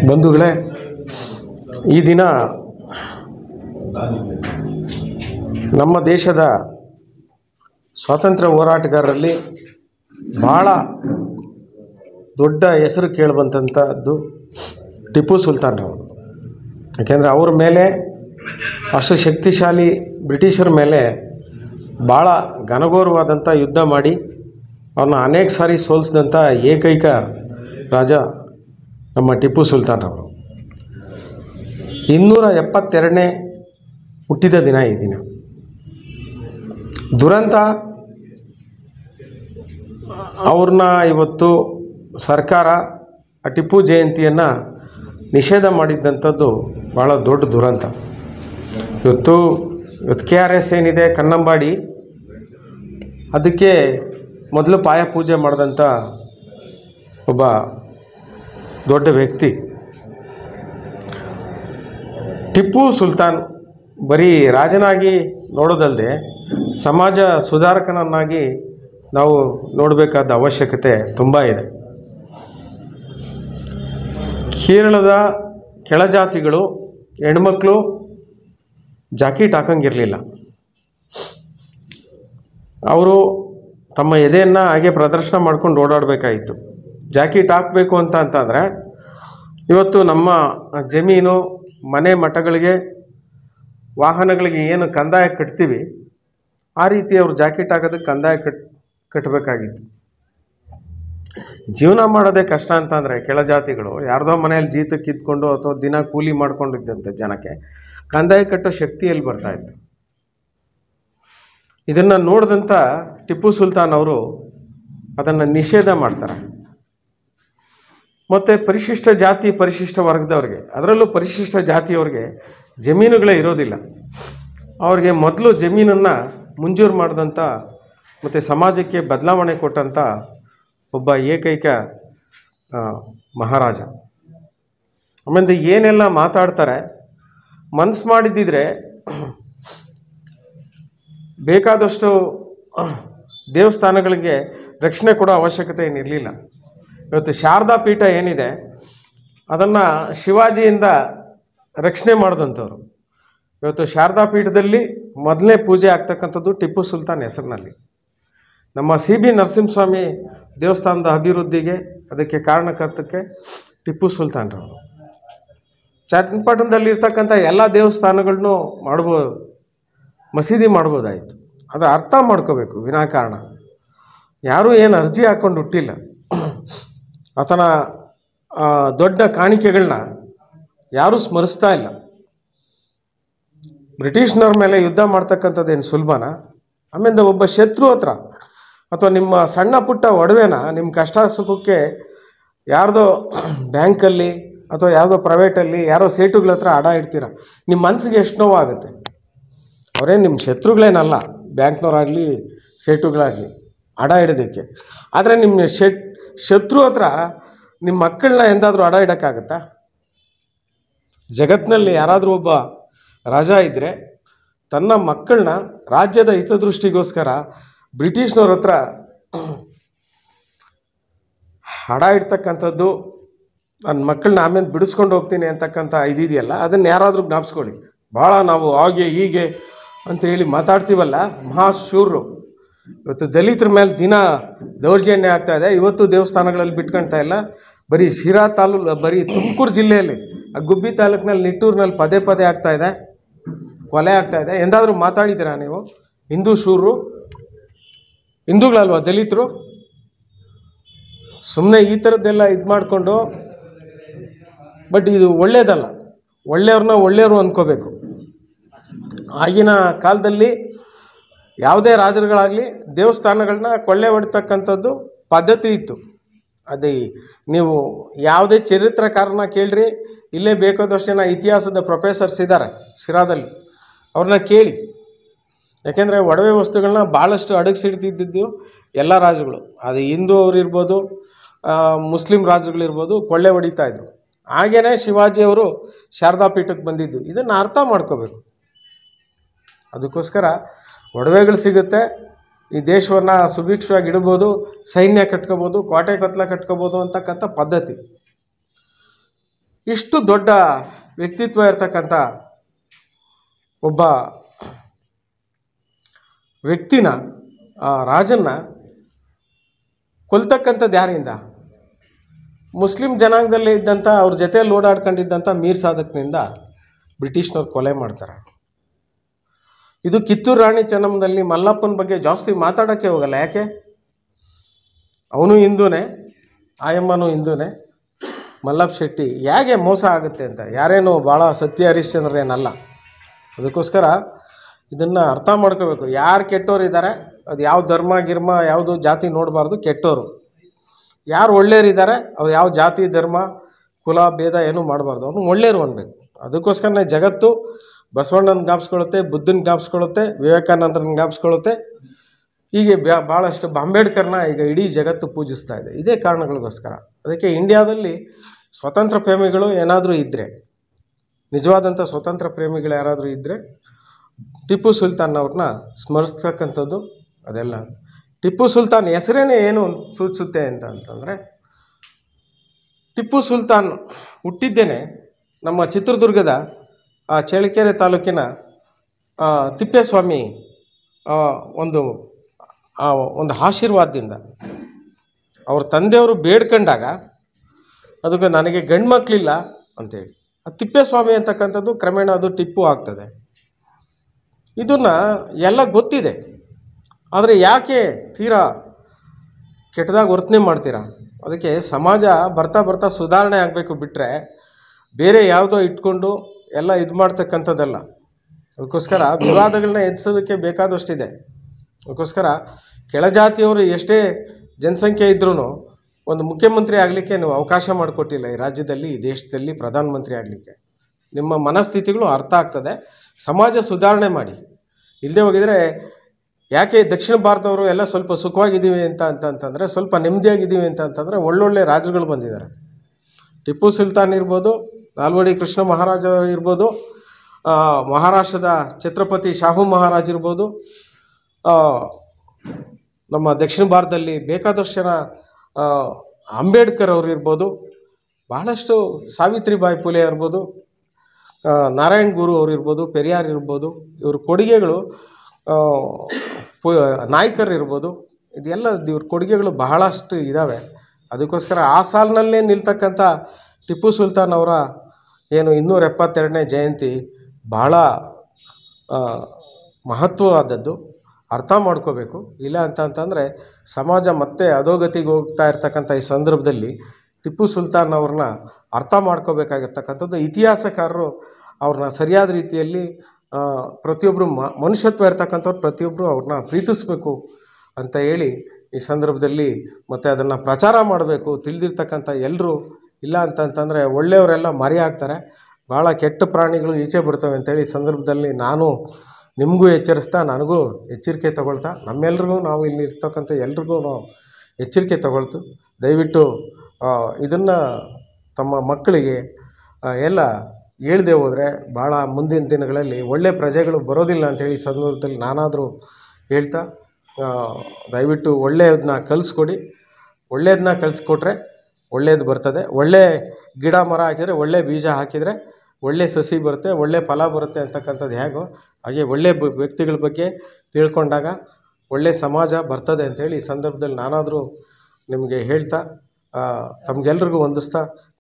ಬಂಧುಗಳೇ, ಈ ದಿನ ನಮ್ಮ ದೇಶದ ಸ್ವಾತಂತ್ರ್ಯ ಹೋರಾಟಗಾರರಲ್ಲಿ ಭಾಳ ದೊಡ್ಡ ಹೆಸರು ಕೇಳಿಬಂಥದ್ದು ಟಿಪ್ಪು ಸುಲ್ತಾನ್ರವರು. ಯಾಕೆಂದರೆ ಅವ್ರ ಮೇಲೆ ಅಷ್ಟು ಶಕ್ತಿಶಾಲಿ ಬ್ರಿಟಿಷರ ಮೇಲೆ ಭಾಳ ಘನಘೋರವಾದಂಥ ಯುದ್ಧ ಮಾಡಿ ಅವ್ರನ್ನ ಅನೇಕ ಸಾರಿ ಸೋಲಿಸಿದಂಥ ಏಕೈಕ ರಾಜ ನಮ್ಮ ಟಿಪ್ಪು ಸುಲ್ತಾನ್ರವರು. 272ನೇ ಹುಟ್ಟಿದ ದಿನ ಈ ದಿನ. ದುರಂತ ಅವ್ರನ್ನ ಇವತ್ತು ಸರ್ಕಾರ ಟಿಪ್ಪು ಜಯಂತಿಯನ್ನು ನಿಷೇಧ ಮಾಡಿದ್ದಂಥದ್ದು ಭಾಳ ದೊಡ್ಡ ದುರಂತ. ಇವತ್ತು KRS ಏನಿದೆ ಕನ್ನಂಬಾಡಿ, ಅದಕ್ಕೆ ಮೊದಲು ಪಾಯ ಪೂಜೆ ಮಾಡಿದಂಥ ಒಬ್ಬ ದೊಡ್ಡ ವ್ಯಕ್ತಿ ಟಿಪ್ಪು ಸುಲ್ತಾನ್. ಬರೀ ರಾಜನಾಗಿ ನೋಡೋದಲ್ಲದೆ ಸಮಾಜ ಸುಧಾರಕನನ್ನಾಗಿ ನಾವು ನೋಡಬೇಕಾದ ಅವಶ್ಯಕತೆ ತುಂಬ ಇದೆ. ಕೇರಳದ ಕೆಳಜಾತಿಗಳು ಹೆಣ್ಮಕ್ಳು ಜಾಕೆಟ್ ಹಾಕಂಗಿರಲಿಲ್ಲ. ಅವರು ತಮ್ಮ ಎದೆಯನ್ನು ಹಾಗೆ ಪ್ರದರ್ಶನ ಮಾಡ್ಕೊಂಡು ಓಡಾಡಬೇಕಾಯಿತು. ಜಾಕೆಟ್ ಹಾಕಬೇಕು ಅಂತಂದರೆ ಇವತ್ತು ನಮ್ಮ ಜಮೀನು, ಮನೆ ಮಠಗಳಿಗೆ, ವಾಹನಗಳಿಗೆ ಏನು ಕಂದಾಯ ಕಟ್ತೀವಿ, ಆ ರೀತಿ ಅವರು ಜಾಕೆಟ್ ಹಾಕೋದಕ್ಕೆ ಕಂದಾಯ ಕಟ್ಟಬೇಕಾಗಿತ್ತು. ಜೀವನ ಮಾಡೋದೇ ಕಷ್ಟ ಅಂತಂದರೆ ಕೆಳಜಾತಿಗಳು ಯಾರ್ದೋ ಮನೆಯಲ್ಲಿ ಜೀತಕ್ಕೆ ಇದ್ಕೊಂಡು ಅಥವಾ ದಿನ ಕೂಲಿ ಮಾಡ್ಕೊಂಡಿದ್ದಂಥ ಜನಕ್ಕೆ ಕಂದಾಯ ಕಟ್ಟೋ ಶಕ್ತಿ ಎಲ್ಲಿ ಬರ್ತಾಯಿತ್ತು. ಇದನ್ನು ನೋಡಿದಂಥ ಟಿಪ್ಪು ಸುಲ್ತಾನ್ ಅವರು ಅದನ್ನು ನಿಷೇಧ ಮಾಡ್ತಾರೆ. ಮತ್ತು ಪರಿಶಿಷ್ಟ ಜಾತಿ ಪರಿಶಿಷ್ಟ ವರ್ಗದವ್ರಿಗೆ, ಅದರಲ್ಲೂ ಪರಿಶಿಷ್ಟ ಜಾತಿಯವ್ರಿಗೆ ಜಮೀನುಗಳೇ ಇರೋದಿಲ್ಲ. ಅವ್ರಿಗೆ ಮೊದಲು ಜಮೀನನ್ನು ಮಂಜೂರು ಮಾಡಿದಂಥ ಮತ್ತು ಸಮಾಜಕ್ಕೆ ಬದಲಾವಣೆ ಕೊಟ್ಟಂಥ ಒಬ್ಬ ಏಕೈಕ ಮಹಾರಾಜ. ಆಮೇಲೆ ಏನೆಲ್ಲ ಮಾತಾಡ್ತಾರೆ, ಮನಸ್ಸು ಮಾಡಿದ್ದಿದ್ರೆ ಬೇಕಾದಷ್ಟು ದೇವಸ್ಥಾನಗಳಿಗೆ ರಕ್ಷಣೆ ಕೊಡೋ ಅವಶ್ಯಕತೆ ಏನಿರಲಿಲ್ಲ. ಇವತ್ತು ಶಾರದಾ ಪೀಠ ಏನಿದೆ ಅದನ್ನು ಶಿವಾಜಿಯಿಂದ ರಕ್ಷಣೆ ಮಾಡಿದಂಥವ್ರು. ಇವತ್ತು ಶಾರದಾ ಪೀಠದಲ್ಲಿ ಮೊದಲನೇ ಪೂಜೆ ಆಗ್ತಕ್ಕಂಥದ್ದು ಟಿಪ್ಪು ಸುಲ್ತಾನ್ ಹೆಸರಿನಲ್ಲಿ. ನಮ್ಮ CB ನರಸಿಂಹಸ್ವಾಮಿ ದೇವಸ್ಥಾನದ ಅಭಿವೃದ್ಧಿಗೆ ಅದಕ್ಕೆ ಕಾರಣಕರ್ತಕ್ಕೆ ಟಿಪ್ಪು ಸುಲ್ತಾನ್ರವರು. ಚನ್ನಪಟ್ಟಣದಲ್ಲಿರ್ತಕ್ಕಂಥ ಎಲ್ಲ ದೇವಸ್ಥಾನಗಳನ್ನೂ ಮಾಡ್ಬೋದು, ಮಸೀದಿ ಮಾಡ್ಬೋದಾಯಿತು. ಅದು ಅರ್ಥ ಮಾಡ್ಕೋಬೇಕು. ವಿನಾಕಾರಣ ಯಾರೂ ಏನು ಅರ್ಜಿ ಹಾಕ್ಕೊಂಡು ಹುಟ್ಟಿಲ್ಲ. ಆತನ ದೊಡ್ಡ ಕಾಣಿಕೆಗಳನ್ನ ಯಾರೂ ಸ್ಮರಿಸ್ತಾ ಇಲ್ಲ. ಬ್ರಿಟಿಷ್ನವ್ರ ಮೇಲೆ ಯುದ್ಧ ಮಾಡ್ತಕ್ಕಂಥದ್ದೇನು ಸುಲಭನ? ಆಮೇಲೆ ಒಬ್ಬ ಶತ್ರು ಹತ್ರ ಅಥವಾ ನಿಮ್ಮ ಸಣ್ಣ ಪುಟ್ಟ ಒಡವೆನ ನಿಮ್ಮ ಕಷ್ಟ ಸುಖಕ್ಕೆ ಯಾರ್ದೋ ಬ್ಯಾಂಕಲ್ಲಿ ಅಥವಾ ಯಾವುದೋ ಪ್ರೈವೇಟಲ್ಲಿ ಯಾರೋ ಸೇಟುಗಳ ಹತ್ರ ಅಡ ಇಡ್ತೀರ, ನಿಮ್ಮ ಮನಸ್ಸಿಗೆ ಎಷ್ಟು ನೋವಾಗುತ್ತೆ. ಅವರೇನು ನಿಮ್ಮ ಶತ್ರುಗಳೇನಲ್ಲ, ಬ್ಯಾಂಕ್ನವರಾಗಲಿ ಸೇಟುಗಳಾಗಲಿ ಅಡ ಇಡೋದಕ್ಕೆ. ಆದರೆ ನಿಮ್ಮ ಶತ್ರು ಹತ್ರ ನಿಮ್ಮ ಮಕ್ಕಳನ್ನ ಎಂದಾದರೂ ಅಡ ಇಡೋಕ್ಕಾಗತ್ತಾ? ಜಗತ್ತಿನಲ್ಲಿ ಯಾರಾದರೂ ಒಬ್ಬ ರಾಜ ಇದ್ದರೆ ತನ್ನ ಮಕ್ಕಳನ್ನ ರಾಜ್ಯದ ಹಿತದೃಷ್ಟಿಗೋಸ್ಕರ ಬ್ರಿಟಿಷ್ನವ್ರ ಹತ್ರ ಹಡ ಇಡ್ತಕ್ಕಂಥದ್ದು, ನನ್ನ ಮಕ್ಕಳನ್ನ ಆಮೇಲೆ ಬಿಡಿಸ್ಕೊಂಡು ಹೋಗ್ತೀನಿ ಅಂತಕ್ಕಂಥ ಇದೆಯಲ್ಲ, ಅದನ್ನು ಯಾರಾದರೂ ಜ್ಞಾಪಿಸ್ಕೊಳ್ಳಿ. ಭಾಳ ನಾವು ಹಾಗೆ ಹೀಗೆ ಅಂತೇಳಿ ಮಾತಾಡ್ತೀವಲ್ಲ, ಮಹಾಶೂರರು. ಇವತ್ತು ದಲಿತರ ಮೇಲೆ ದಿನ ದೌರ್ಜನ್ಯ ಆಗ್ತಾಯಿದೆ. ಇವತ್ತು ದೇವಸ್ಥಾನಗಳಲ್ಲಿ ಬಿಟ್ಕೊಳ್ತಾ ಇಲ್ಲ. ಬರೀ ಶಿರಾ ಬರೀ ತುಮಕೂರು ಜಿಲ್ಲೆಯಲ್ಲಿ ಗುಬ್ಬಿ ತಾಲೂಕಿನಲ್ಲಿ ನಿಟ್ಟೂರಿನಲ್ಲಿ ಪದೇ ಪದೇ ಆಗ್ತಾಯಿದೆ, ಕೊಲೆ ಆಗ್ತಾಯಿದೆ. ಎಂದಾದರೂ ಮಾತಾಡಿದ್ದೀರಾ ನೀವು? ಹಿಂದೂ ಶೂರರು ಹಿಂದೂಗಳಲ್ವ ದಲಿತರು? ಸುಮ್ಮನೆ ಈ ಥರದ್ದೆಲ್ಲ ಇದು ಮಾಡಿಕೊಂಡು, ಬಟ್ ಇದು ಒಳ್ಳೆಯದಲ್ಲ. ಒಳ್ಳೆಯವ್ರನ್ನ ಒಳ್ಳೆಯವರು ಅಂದ್ಕೋಬೇಕು. ಆಗಿನ ಕಾಲದಲ್ಲಿ ಯಾವುದೇ ರಾಜರುಗಳಾಗಲಿ ದೇವಸ್ಥಾನಗಳನ್ನ ಕೊಳ್ಳೆ ಹೊಡಿತಕ್ಕಂಥದ್ದು ಪದ್ಧತಿ ಇತ್ತು. ಅದೇ ನೀವು ಯಾವುದೇ ಚರಿತ್ರಕಾರನ ಕೇಳ್ರಿ, ಇಲ್ಲೇ ಬೇಕಾದಷ್ಟು ಜನ ಇತಿಹಾಸದ ಪ್ರೊಫೆಸರ್ಸ್ ಇದ್ದಾರೆ ಶಿರಾದಲ್ಲಿ, ಅವ್ರನ್ನ ಕೇಳಿ. ಯಾಕೆಂದರೆ ಒಡವೆ ವಸ್ತುಗಳನ್ನ ಭಾಳಷ್ಟು ಅಡಗಿಸಿಡ್ತಿದ್ದು ಎಲ್ಲ ರಾಜುಗಳು, ಅದು ಹಿಂದೂ ಅವರು ಇರ್ಬೋದು, ಮುಸ್ಲಿಂ ರಾಜರುಗಳಿರ್ಬೋದು, ಕೊಳ್ಳೆ ಹೊಡಿತಾಯಿದ್ರು. ಹಾಗೇ ಶಿವಾಜಿಯವರು ಶಾರದಾ ಪೀಠಕ್ಕೆ ಬಂದಿದ್ದು. ಇದನ್ನು ಅರ್ಥ ಮಾಡ್ಕೋಬೇಕು. ಅದಕ್ಕೋಸ್ಕರ ಒಡವೆಗಳು ಸಿಗುತ್ತೆ, ಈ ದೇಶವನ್ನು ಸುಭಿಕ್ಷವಾಗಿ ಇಡ್ಬೋದು, ಸೈನ್ಯ ಕಟ್ಕೋಬೋದು, ಕೋಟೆ ಕೊತ್ತಲ ಕಟ್ಕೋಬೋದು ಅಂತಕ್ಕಂಥ ಪದ್ಧತಿ. ಇಷ್ಟು ದೊಡ್ಡ ವ್ಯಕ್ತಿತ್ವ ಇರ್ತಕ್ಕಂಥ ಒಬ್ಬ ವ್ಯಕ್ತಿನ, ಆ ರಾಜನ್ನ ಕೊಲ್ತಕ್ಕಂಥದ್ದು ಯಾರಿಂದ? ಮುಸ್ಲಿಂ ಜನಾಂಗದಲ್ಲೇ ಇದ್ದಂಥ ಅವ್ರ ಜೊತೆಯಲ್ಲಿ ಓಡಾಡ್ಕೊಂಡಿದ್ದಂಥ ಮೀರ್ ಸಾಧಕ್ನಿಂದ ಬ್ರಿಟಿಷ್ನವ್ರು ಕೊಲೆ ಮಾಡ್ತಾರೆ. ಇದು ಕಿತ್ತೂರು ರಾಣಿ ಚೆನ್ನಮ್ಮನಲ್ಲಿ ಮಲ್ಲಪ್ಪನ ಬಗ್ಗೆ ಜಾಸ್ತಿ ಮಾತಾಡೋಕ್ಕೆ ಹೋಗಲ್ಲ. ಯಾಕೆ? ಅವನು ಹಿಂದೂನೇ, ಆಯಮ್ಮನೂ ಹಿಂದೂನೇ. ಮಲ್ಲಪ್ಪ ಶೆಟ್ಟಿ ಹೇಗೆ ಮೋಸ ಆಗುತ್ತೆ ಅಂತ ಯಾರೇನು ಭಾಳ ಸತ್ಯ ಹರಿಶ್ಚಂದ್ರೇನಲ್ಲ. ಅದಕ್ಕೋಸ್ಕರ ಇದನ್ನು ಅರ್ಥ ಮಾಡ್ಕೋಬೇಕು. ಯಾರು ಕೆಟ್ಟೋರು ಇದ್ದಾರೆ, ಅದು ಯಾವ ಧರ್ಮ ಗಿರ್ಮ ಯಾವುದು ಜಾತಿ ನೋಡಬಾರ್ದು. ಕೆಟ್ಟೋರು ಯಾರು ಒಳ್ಳೆಯರಿದ್ದಾರೆ, ಅವ್ರು ಯಾವ ಜಾತಿ ಧರ್ಮ ಕುಲ ಭೇದ ಏನೂ ಮಾಡಬಾರ್ದು, ಅವನು ಒಳ್ಳೆಯರು ಅನ್ಬೇಕು. ಅದಕ್ಕೋಸ್ಕರನೇ ಜಗತ್ತು ಬಸವಣ್ಣನ ಜ್ಞಾಪಿಸ್ಕೊಳ್ಳುತ್ತೆ, ಬುದ್ಧನ ಜ್ಞಾಪಿಸ್ಕೊಳ್ಳುತ್ತೆ, ವಿವೇಕಾನಂದರನ್ನ ಜ್ಞಾಪಿಸ್ಕೊಳ್ಳುತ್ತೆ. ಹೀಗೆ ಭಾಳಷ್ಟು ಅಂಬೇಡ್ಕರ್ನ ಈಗ ಇಡೀ ಜಗತ್ತು ಪೂಜಿಸ್ತಾ ಇದೆ ಇದೇ ಕಾರಣಗಳಿಗೋಸ್ಕರ. ಅದಕ್ಕೆ ಇಂಡಿಯಾದಲ್ಲಿ ಸ್ವತಂತ್ರ ಪ್ರೇಮಿಗಳು ಏನಾದರೂ ಇದ್ದರೆ, ನಿಜವಾದಂಥ ಸ್ವತಂತ್ರ ಪ್ರೇಮಿಗಳು ಯಾರಾದರೂ ಇದ್ದರೆ ಟಿಪ್ಪು ಸುಲ್ತಾನ್ ಅವ್ರನ್ನ ಸ್ಮರಿಸ್ತಕ್ಕಂಥದ್ದು ಅದೆಲ್ಲ. ಟಿಪ್ಪು ಸುಲ್ತಾನ್ ಹೆಸರೇನೆ ಏನು ಸೂಚಿಸುತ್ತೆ ಅಂತಂದರೆ, ಟಿಪ್ಪು ಸುಲ್ತಾನ್ ಹುಟ್ಟಿದ್ದೇನೆ ನಮ್ಮ ಚಿತ್ರದುರ್ಗದ ಚಳ್ಳಕೆರೆ ತಾಲೂಕಿನ ತಿಪ್ಪೇಸ್ವಾಮಿ ಒಂದು ಆಶೀರ್ವಾದದಿಂದ. ಅವ್ರ ತಂದೆಯವರು ಬೇಡ್ಕೊಂಡಾಗ ಅದಕ್ಕೆ ನನಗೆ ಗಂಡು ಮಕ್ಕಳಿಲ್ಲ ಅಂಥೇಳಿ ತಿಪ್ಪೇಸ್ವಾಮಿ ಅಂತಕ್ಕಂಥದ್ದು ಕ್ರಮೇಣ ಅದು ಟಿಪ್ಪು ಆಗ್ತದೆ. ಇದನ್ನು ಎಲ್ಲ ಗೊತ್ತಿದೆ, ಆದರೆ ಯಾಕೆ ತೀರಾ ಕೆಟ್ಟದಾಗಿ ವರ್ತನೆ ಮಾಡ್ತೀರಾ? ಅದಕ್ಕೆ ಸಮಾಜ ಬರ್ತಾ ಬರ್ತಾ ಸುಧಾರಣೆ ಆಗಬೇಕು ಬಿಟ್ಟರೆ ಬೇರೆ ಯಾವುದೋ ಇಟ್ಕೊಂಡು ಎಲ್ಲ ಇದು ಮಾಡ್ತಕ್ಕಂಥದ್ದಲ್ಲ. ಅದಕ್ಕೋಸ್ಕರ ವಿವಾದಗಳನ್ನ ಎದುರಿಸೋದಕ್ಕೆ ಬೇಕಾದಷ್ಟಿದೆ. ಅದಕ್ಕೋಸ್ಕರ ಕೆಳಜಾತಿಯವರು ಎಷ್ಟೇ ಜನಸಂಖ್ಯೆ ಇದ್ರೂ ಒಂದು ಮುಖ್ಯಮಂತ್ರಿ ಆಗಲಿಕ್ಕೆ ನೀವು ಅವಕಾಶ ಮಾಡಿಕೊಟ್ಟಿಲ್ಲ ಈ ರಾಜ್ಯದಲ್ಲಿ, ಈ ದೇಶದಲ್ಲಿ ಪ್ರಧಾನಮಂತ್ರಿ ಆಗಲಿಕ್ಕೆ. ನಿಮ್ಮ ಮನಸ್ಥಿತಿಗಳು ಅರ್ಥ ಆಗ್ತದೆ, ಸಮಾಜ ಸುಧಾರಣೆ ಮಾಡಿ. ಇಲ್ಲದೆ ಹೋಗಿದರೆ ಯಾಕೆ ದಕ್ಷಿಣ ಭಾರತದವರು ಎಲ್ಲ ಸ್ವಲ್ಪ ಸುಖವಾಗಿದ್ದೀವಿ ಅಂತಂತಂದರೆ, ಸ್ವಲ್ಪ ನೆಮ್ಮದಿಯಾಗಿದ್ದೀವಿ ಅಂತಂತಂದರೆ ಒಳ್ಳೊಳ್ಳೆ ರಾಜರುಗಳು ಬಂದಿದ್ದಾರೆ. ಟಿಪ್ಪು ಸುಲ್ತಾನ್ ಇರ್ಬೋದು, ನಾಲ್ವಡಿ ಕೃಷ್ಣ ಮಹಾರಾಜ ಇರ್ಬೋದು, ಮಹಾರಾಷ್ಟ್ರದ ಛತ್ರಪತಿ ಶಾಹು ಮಹಾರಾಜ್ ಇರ್ಬೋದು, ನಮ್ಮ ದಕ್ಷಿಣ ಭಾರತದಲ್ಲಿ ಬೇಕಾದಷ್ಟು ಜನ ಅಂಬೇಡ್ಕರ್ ಅವರು ಇರ್ಬೋದು, ಬಹಳಷ್ಟು ಸಾವಿತ್ರಿಬಾಯಿ ಫುಲೆ ಇರ್ಬೋದು, ನಾರಾಯಣ್ ಗುರು ಅವರು ಇರ್ಬೋದು, ಪೆರಿಯಾರ್ ಇರ್ಬೋದು, ಇವ್ರ ಕೊಡುಗೆಗಳು, ನಾಯ್ಕರ್ ಇರ್ಬೋದು, ಇದೆಲ್ಲ ಇವ್ರ ಕೊಡುಗೆಗಳು ಬಹಳಷ್ಟು ಇದ್ದಾವೆ. ಅದಕ್ಕೋಸ್ಕರ ಆ ಸಾಲಿನಲ್ಲೇ ನಿಲ್ತಕ್ಕಂಥ ಟಿಪ್ಪು ಸುಲ್ತಾನ್ ಅವರ ಏನು 272ನೇ ಜಯಂತಿ ಬಹಳ ಮಹತ್ವವಾದದ್ದು. ಅರ್ಥ ಮಾಡ್ಕೋಬೇಕು. ಇಲ್ಲ ಅಂತಂದರೆ ಸಮಾಜ ಮತ್ತೆ ಅಧೋಗತಿಗೆ ಹೋಗ್ತಾ ಇರ್ತಕ್ಕಂಥ ಈ ಸಂದರ್ಭದಲ್ಲಿ ಟಿಪ್ಪು ಸುಲ್ತಾನ್ ಅವ್ರನ್ನ ಅರ್ಥ ಮಾಡ್ಕೋಬೇಕಾಗಿರ್ತಕ್ಕಂಥದ್ದು. ಇತಿಹಾಸಕಾರರು ಅವ್ರನ್ನ ಸರಿಯಾದ ರೀತಿಯಲ್ಲಿ ಪ್ರತಿಯೊಬ್ಬರು ಮನುಷ್ಯತ್ವ ಇರ್ತಕ್ಕಂಥವ್ರು ಪ್ರತಿಯೊಬ್ಬರು ಅವ್ರನ್ನ ಪ್ರೀತಿಸಬೇಕು ಅಂತ ಹೇಳಿ ಈ ಸಂದರ್ಭದಲ್ಲಿ ಮತ್ತು ಅದನ್ನು ಪ್ರಚಾರ ಮಾಡಬೇಕು. ತಿಳಿದಿರ್ತಕ್ಕಂಥ ಎಲ್ಲರೂ, ಇಲ್ಲ ಅಂತಂತಂದರೆ ಒಳ್ಳೆಯವರೆಲ್ಲ ಮರೆ ಆಗ್ತಾರೆ, ಭಾಳ ಕೆಟ್ಟ ಪ್ರಾಣಿಗಳು ಈಚೆ ಬರ್ತವೆ ಅಂತೇಳಿ ಈ ಸಂದರ್ಭದಲ್ಲಿ ನಾನು ನಿಮಗೂ ಎಚ್ಚರಿಸ್ತಾ, ನನಗೂ ಎಚ್ಚರಿಕೆ ತಗೊಳ್ತಾ, ನಮ್ಮೆಲ್ರಿಗೂ, ನಾವು ಇಲ್ಲಿ ಇರ್ತಕ್ಕಂಥ ಎಲ್ರಿಗೂ ನಾವು ಎಚ್ಚರಿಕೆ ತಗೊಳ್ತು. ದಯವಿಟ್ಟು ಇದನ್ನು ತಮ್ಮ ಮಕ್ಕಳಿಗೆ ಎಲ್ಲ ಹೇಳ್ದೆ ಹೋದರೆ ಭಾಳ ಮುಂದಿನ ದಿನಗಳಲ್ಲಿ ಒಳ್ಳೆಯ ಪ್ರಜೆಗಳು ಬರೋದಿಲ್ಲ ಅಂಥೇಳಿ ಈ ಸಂದರ್ಭದಲ್ಲಿ ನಾನಾದರೂ ಹೇಳ್ತಾ, ದಯವಿಟ್ಟು ಒಳ್ಳೆಯದನ್ನ ಕಲಿಸ್ಕೊಡಿ. ಒಳ್ಳೆಯದನ್ನ ಕಲಿಸ್ಕೊಟ್ರೆ ಒಳ್ಳೆಯದು ಬರ್ತದೆ. ಒಳ್ಳೆ ಗಿಡ ಮರ ಹಾಕಿದರೆ, ಒಳ್ಳೆ ಬೀಜ ಹಾಕಿದರೆ ಒಳ್ಳೆ ಸಸಿ ಬರುತ್ತೆ, ಒಳ್ಳೆ ಫಲ ಬರುತ್ತೆ ಅಂತಕ್ಕಂಥದ್ದು ಹೇಗೋ ಹಾಗೆ ಒಳ್ಳೆ ವ್ಯಕ್ತಿಗಳ ಬಗ್ಗೆ ತಿಳ್ಕೊಂಡಾಗ ಒಳ್ಳೆ ಸಮಾಜ ಬರ್ತದೆ ಅಂಥೇಳಿ ಈ ಸಂದರ್ಭದಲ್ಲಿ ನಾನಾದರೂ ನಿಮಗೆ ಹೇಳ್ತಾ, ತಮಗೆಲ್ರಿಗೂ ವಂದಿಸ್ತಾ